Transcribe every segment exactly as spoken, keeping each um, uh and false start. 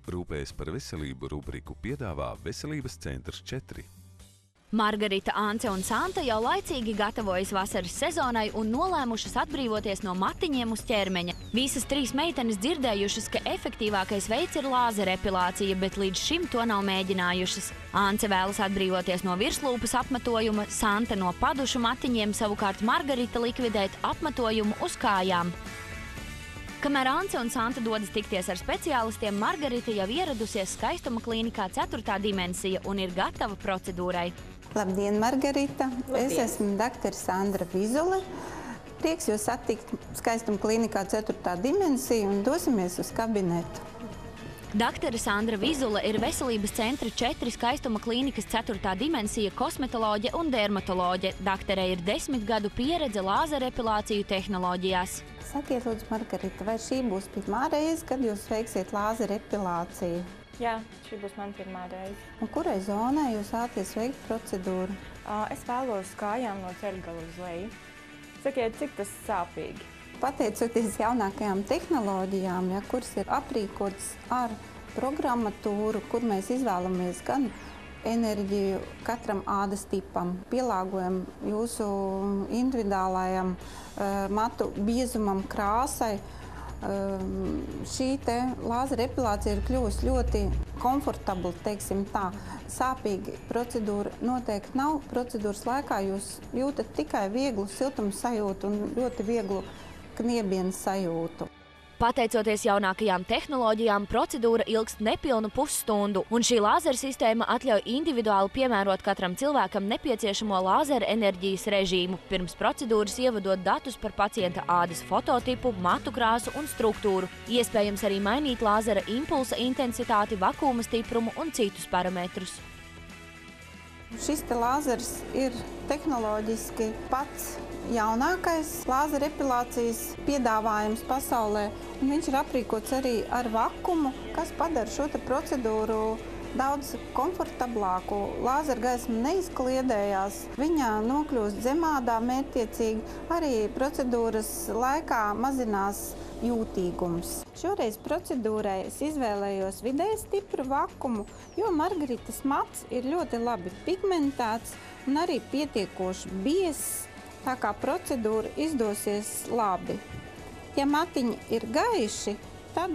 Rūpējas par veselību rubriku piedāvā Veselības centrs četri. Margarita, Ance un Santa jau laicīgi gatavojas vasaras sezonai un nolēmušas atbrīvoties no matiņiem uz ķermeņa. Visas trīs meitenes dzirdējušas, ka efektīvākais veids ir lāzerepilācija, bet līdz šim to nav mēģinājušas. Ance vēlas atbrīvoties no virslūpas apmetojuma, Santa no padušu matiņiem, savukārt Margarita likvidēt apmetojumu uz kājām. Kamēr Ance un Santa dodas tikties ar speciālistiem, Margarita jau ieradusies skaistuma klīnikā ceturtā dimensija un ir gatava procedūrai. Labdien, Margarita! Labdien. Es esmu daktore Sandra Vizule. Prieks jūs satikt skaistuma klīnikā ceturtā dimensija un dosimies uz kabinetu. Daktore Sandra Vizule ir Veselības centra četri skaistuma klīnikas ceturtā dimensija kosmetoloģe un dermatoloģe. Daktere ir desmit gadu pieredze lāzerepilāciju tehnoloģijās. Sakiet, lūdzu, Margarita, vai šī būs pirmā reize, kad jūs veiksiet lāzerepilāciju? Jā, šī būs man pirmā reize. Un kurai zonai jūs vēlaties veikt procedūru? Es vēlos kājām no ceļgala uz leju. Sakiet, cik tas sāpīgi? Pateicoties jaunākajām tehnoloģijām, ja, kuras ir aprīkotas ar programmatūru, kur mēs izvēlamies gan enerģiju katram ādas tipam, pielāgojam jūsu individuālajam uh, matu biezumam, krāsai. Uh, šī te lāzerepilācija ir kļuvusi ļoti komfortabla, teiksim tā. Sāpīgi procedūra noteikti nav. Procedūras laikā jūs jūtat tikai vieglu siltumu sajūtu un ļoti vieglu kniebienu sajūtu. Pateicoties jaunākajām tehnoloģijām, procedūra ilgst nepilnu pusstundu, un šī lāzersistēma atļauj individuāli piemērot katram cilvēkam nepieciešamo lāzera enerģijas režīmu, pirms procedūras ievadot datus par pacienta ādas fototipu, matu krāsu un struktūru. Iespējams arī mainīt lāzera impulsa intensitāti, vakuma stiprumu un citus parametrus. Šis te lāzers ir tehnoloģiski pats jaunākais lāzerepilācijas piedāvājums pasaulē, un viņš ir aprīkots arī ar vakumu, kas padara šo te procedūru daudz komfortablāku. Lāzergaisma neizkliedējās, viņā nokļūst zemādā mērķtiecīgi, arī procedūras laikā mazinās jūtīgums. Šoreiz procedūrai es izvēlējos vidēji stipru vakumu, jo Margaritas mats ir ļoti labi pigmentēts un arī pietiekoši biezs, tā kā procedūra izdosies labi. Ja matiņi ir gaiši, tad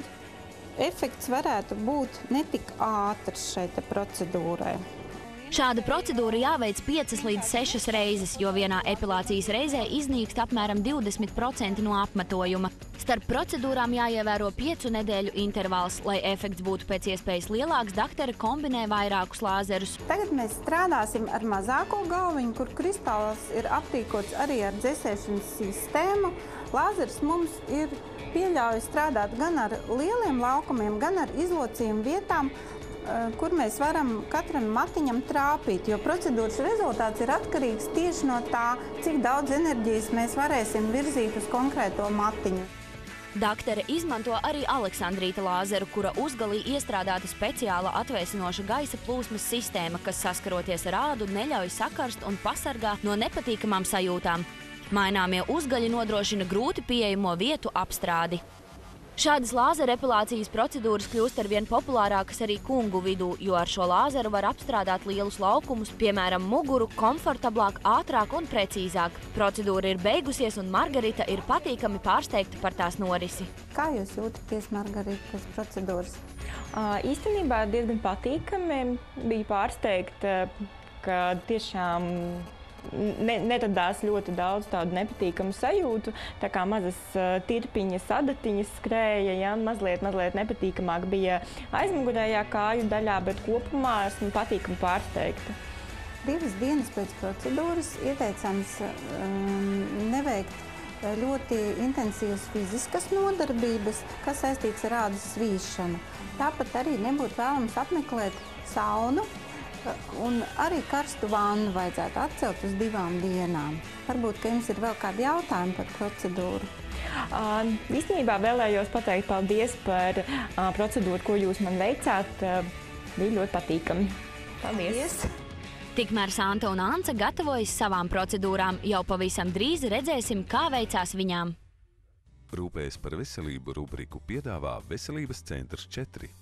efekts varētu būt netik ātrs šai te procedūrai. Šāda procedūra jāveic piecas līdz sešas reizes, jo vienā epilācijas reizē iznīkst apmēram divdesmit procenti no apmetojuma. Starp procedūrām jāievēro piecu nedēļu intervāls. Lai efekts būtu pēc iespējas lielāks, daktore kombinē vairākus lāzerus. Tagad mēs strādāsim ar mazāko galviņu, kur kristāls ir aprīkots arī ar dzesēšanas sistēmu. Lāzers mums ir pieļauj strādāt gan ar lieliem laukumiem, gan ar izlocījumu vietām, kur mēs varam katram matiņam trāpīt, jo procedūras rezultāts ir atkarīgs tieši no tā, cik daudz enerģijas mēs varēsim virzīt uz konkrēto matiņu. Daktore izmanto arī aleksandrīta lāzeru, kura uzgalī iestrādāta speciāla atvēsinoša gaisa plūsmas sistēma, kas saskaroties ar ādu neļauj sakarst un pasargā no nepatīkamām sajūtām. Maināmie uzgaļi nodrošina grūti pieejamo vietu apstrādi. Šādas lāzerepilācijas procedūras kļūst arvien populārākas arī kungu vidū, jo ar šo lāzeru var apstrādāt lielus laukumus, piemēram, muguru, komfortablāk, ātrāk un precīzāk. Procedūra ir beigusies un Margarita ir patīkami pārsteigta par tās norisi. Kā jūs jūtaties, Margarita, pēc procedūras? Īstenībā diezgan patīkami. Bija pārsteigta, ka tiešām netradās ļoti daudz tādu nepatīkamu sajūtu, tā kā mazas tirpiņas, adatiņas skrēja, ja, mazliet, mazliet nepatīkamāk bija aizmugurējā kāju daļā, bet kopumā esmu patīkami pārsteigta. Divas dienas pēc procedūras ieteicams um, neveikt ļoti intensīvas fiziskas nodarbības, kas saistīts ar ādas svīšanu. Tāpat arī nebūtu vēlams apmeklēt saunu, un arī karstu vannu vajadzētu atcelt uz divām dienām. Varbūt, ka jums ir vēl kādi jautājumi par procedūru? Uh, īstenībā vēlējos pateikt paldies par uh, procedūru, ko jūs man veicāt. Uh, bija ļoti patīkami. Paldies! Tikmēr Santa un Ance gatavojas savām procedūrām. Jau pavisam drīz redzēsim, kā veicās viņām. Rūpējas par veselību rubriku piedāvā Veselības centrs četri.